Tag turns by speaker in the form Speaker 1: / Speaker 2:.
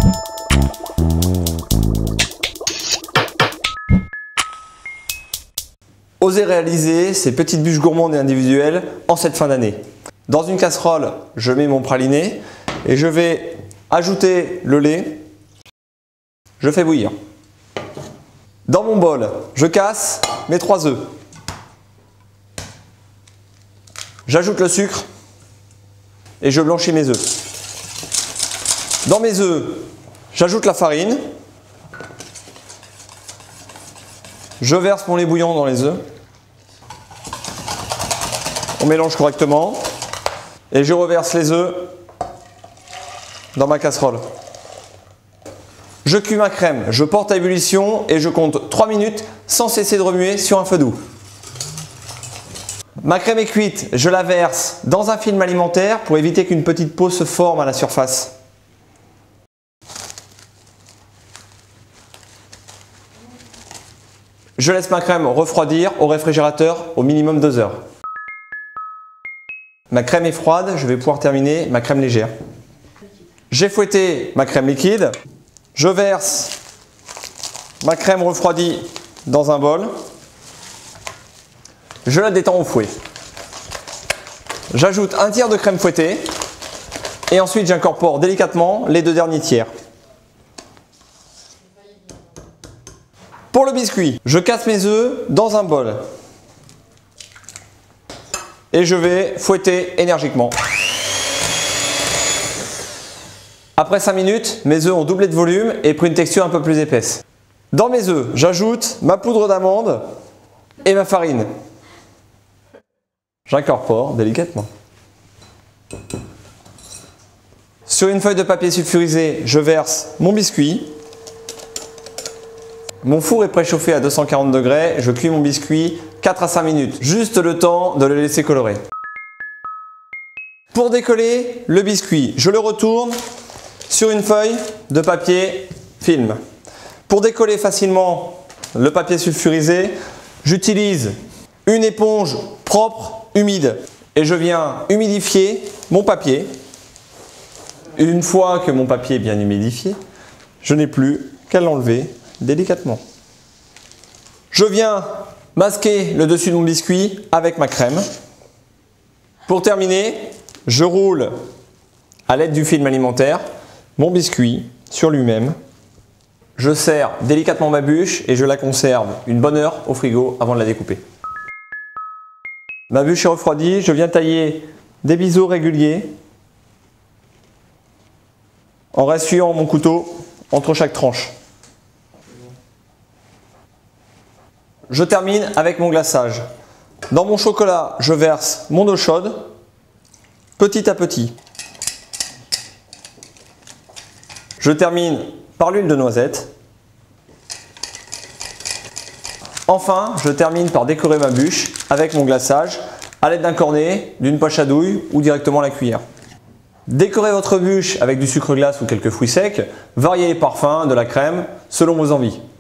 Speaker 1: Osez réaliser ces petites bûches gourmandes et individuelles en cette fin d'année. Dans une casserole, je mets mon praliné et je vais ajouter le lait. Je fais bouillir. Dans mon bol, je casse mes 3 œufs. J'ajoute le sucre et je blanchis mes œufs. Dans mes œufs, j'ajoute la farine. Je verse mon lait bouillant dans les œufs. On mélange correctement et je reverse les œufs dans ma casserole. Je cuis ma crème, je porte à ébullition et je compte 3 minutes sans cesser de remuer sur un feu doux. Ma crème est cuite, je la verse dans un film alimentaire pour éviter qu'une petite peau se forme à la surface. Je laisse ma crème refroidir au réfrigérateur au minimum 2 heures. Ma crème est froide, je vais pouvoir terminer ma crème légère. J'ai fouetté ma crème liquide. Je verse ma crème refroidie dans un bol. Je la détends au fouet. J'ajoute un tiers de crème fouettée et ensuite j'incorpore délicatement les 2 derniers tiers. Pour le biscuit, je casse mes œufs dans un bol et je vais fouetter énergiquement. Après 5 minutes, mes œufs ont doublé de volume et pris une texture un peu plus épaisse. Dans mes œufs, j'ajoute ma poudre d'amande et ma farine. J'incorpore délicatement. Sur une feuille de papier sulfurisé, je verse mon biscuit. Mon four est préchauffé à 240 degrés, je cuis mon biscuit 4 à 5 minutes, juste le temps de le laisser colorer. Pour décoller le biscuit, je le retourne sur une feuille de papier film. Pour décoller facilement le papier sulfurisé, j'utilise une éponge propre, humide, et je viens humidifier mon papier. Une fois que mon papier est bien humidifié, je n'ai plus qu'à l'enlever délicatement. Je viens masquer le dessus de mon biscuit avec ma crème. Pour terminer, je roule à l'aide du film alimentaire mon biscuit sur lui-même. Je serre délicatement ma bûche et je la conserve une bonne heure au frigo avant de la découper. Ma bûche est refroidie, je viens tailler des biseaux réguliers en rassuyant mon couteau entre chaque tranche. Je termine avec mon glaçage. Dans mon chocolat, je verse mon eau chaude, petit à petit. Je termine par l'huile de noisette. Enfin, je termine par décorer ma bûche avec mon glaçage à l'aide d'un cornet, d'une poche à douille ou directement à la cuillère. Décorez votre bûche avec du sucre glace ou quelques fruits secs, variez les parfums, de la crème, selon vos envies.